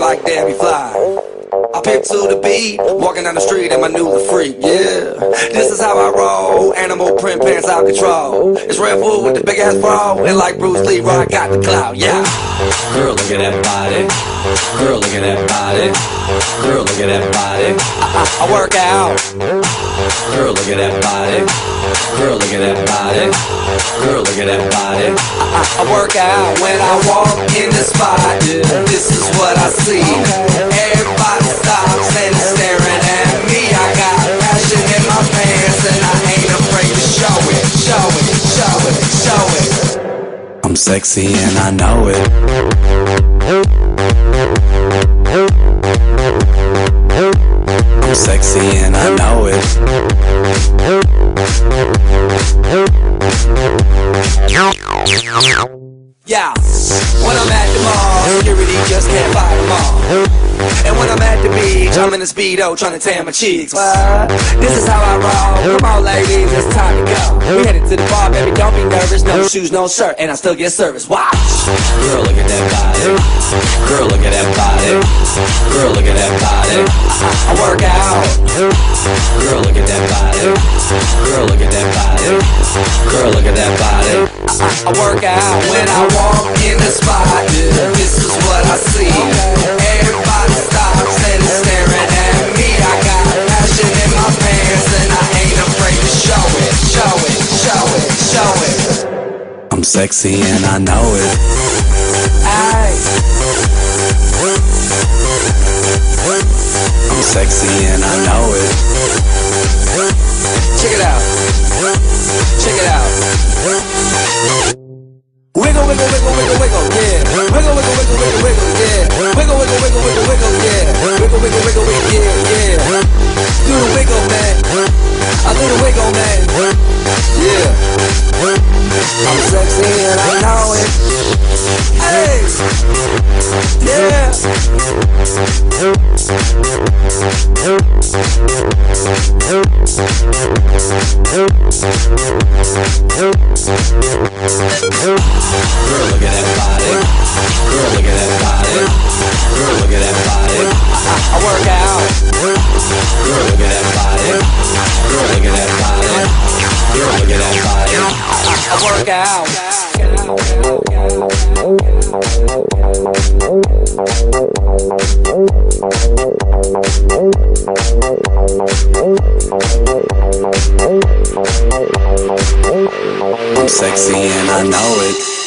like Debbie Fly. I pimp to the beat, walking down the street and my new the freak, yeah. This is how I roll, animal print pants out control. It's Red Bull with the big ass bra, and like Bruce Lee, I got the clout, yeah. Girl, look at that body. Girl, look at that body. Girl, look at that body. I work out. Girl, look at that body. Girl, look at that body. Girl, look at that body. I work out when I walk in the spot. This is what I see. Everybody stops and is staring at me. I got passion in my pants and I ain't afraid to show it, show it, show it, show it. I'm sexy and I know it. I'm sexy and I know it. Yeah, when I'm at the mall, security just can't fight them all. And when I'm at the beach, I'm in a Speedo trying to tan my cheeks. This is how I roll. Come on, ladies, it's time to go. We headed to the bar, baby, don't be nervous. No shoes, no shirt, and I still get service. Watch. Girl, look at that body. Girl, look at that body. Girl, look at that body. I work out. Girl, look at that body. Girl, look at that body. Girl, look at that body. I work out when I walk in the spot. This is what I see. Everybody stops and is staring at me. I got passion in my pants and I ain't afraid to show it, show it, show it, show it. I'm sexy and I know it. Aye. I'm sexy and I know it. Check it out. Check it out. Wiggle, wiggle, wiggle, wiggle, wiggle, yeah. Wiggle, wiggle, wiggle, wiggle, wiggle, yeah. Wiggle, wiggle, wiggle, wiggle, wiggle, yeah. Wiggle, wiggle, wiggle, wiggle, yeah, yeah. Do the wiggle, man. I do the wiggle, man. Yeah. I'm sexy and I know it. Hey. Yeah. Girl, look at that body. Girl, look at that body. Girl, look at that body. I work out. Girl, look at that body. Girl, look at that body. Girl, look at that body. I work out. I'm sexy and I know it.